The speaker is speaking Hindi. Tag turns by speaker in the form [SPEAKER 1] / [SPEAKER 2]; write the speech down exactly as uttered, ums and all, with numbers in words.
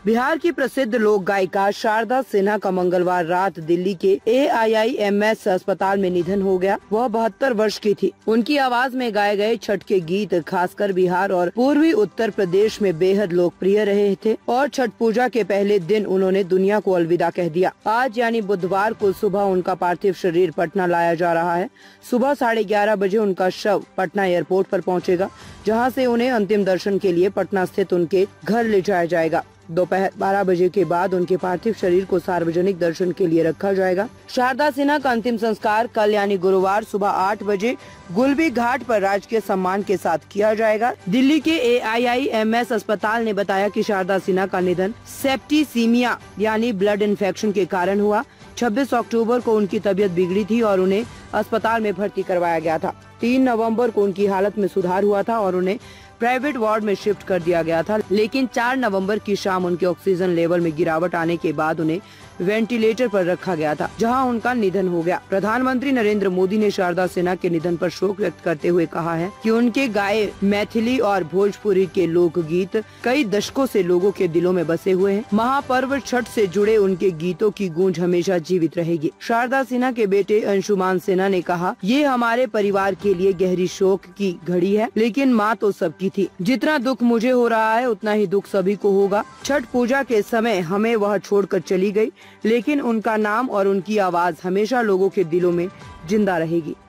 [SPEAKER 1] बिहार की प्रसिद्ध लोक गायिका शारदा सिन्हा का मंगलवार रात दिल्ली के ए आई आई एम एस अस्पताल में निधन हो गया। वह बहत्तर वर्ष की थी। उनकी आवाज में गाए गए छठ के गीत खासकर बिहार और पूर्वी उत्तर प्रदेश में बेहद लोकप्रिय रहे थे और छठ पूजा के पहले दिन उन्होंने दुनिया को अलविदा कह दिया। आज यानी बुधवार को सुबह उनका पार्थिव शरीर पटना लाया जा रहा है। सुबह साढ़े ग्यारह बजे उनका शव पटना एयरपोर्ट पर पहुंचेगा, जहां से उन्हें अंतिम दर्शन के लिए पटना स्थित उनके घर ले जाया जाएगा। दोपहर बारह बजे के बाद उनके पार्थिव शरीर को सार्वजनिक दर्शन के लिए रखा जाएगा। शारदा सिन्हा का अंतिम संस्कार कल यानी गुरुवार सुबह आठ बजे गुलबी घाट पर राजकीय सम्मान के साथ किया जाएगा। दिल्ली के ए आई आई एम एस अस्पताल ने बताया कि शारदा सिन्हा का निधन सेप्टिसीमिया यानी ब्लड इन्फेक्शन के कारण हुआ। छब्बीस अक्टूबर को उनकी तबीयत बिगड़ी थी और उन्हें अस्पताल में भर्ती करवाया गया था। तीन नवंबर को उनकी हालत में सुधार हुआ था और उन्हें प्राइवेट वार्ड में शिफ्ट कर दिया गया था, लेकिन चार नवंबर की शाम उनके ऑक्सीजन लेवल में गिरावट आने के बाद उन्हें वेंटिलेटर पर रखा गया था, जहां उनका निधन हो गया। प्रधानमंत्री नरेंद्र मोदी ने शारदा सिन्हा के निधन पर शोक व्यक्त करते हुए कहा है कि उनके गाए मैथिली और भोजपुरी के लोकगीत कई दशकों से लोगों के दिलों में बसे हुए हैं। महापर्व छठ से जुड़े उनके गीतों की गूंज हमेशा जीवित रहेगी। शारदा सिन्हा के बेटे अंशुमान सिन्हा ने कहा, ये हमारे परिवार के लिए गहरी शोक की घड़ी है, लेकिन माँ तो सबकी थी। जितना दुख मुझे हो रहा है उतना ही दुख सभी को होगा। छठ पूजा के समय हमें वह छोड़कर चली गई, लेकिन उनका नाम और उनकी आवाज हमेशा लोगों के दिलों में जिंदा रहेगी।